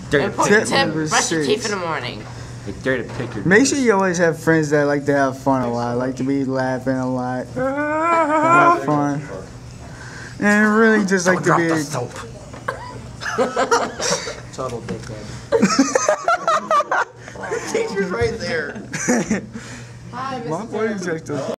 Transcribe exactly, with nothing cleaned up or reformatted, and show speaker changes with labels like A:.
A: Dirty
B: Important
A: pick.
B: tip,
C: number
B: brush your teeth
C: six.
B: in the morning.
A: Like dirty pick your
C: Make sure you always have friends that like to have fun a lot, like to be laughing a lot, have fun, and really just like to
A: Drop
C: be.
A: the soap.
D: Total dickhead. Teacher's right there.
B: Bye,
C: My
B: Mister
C: body's like the.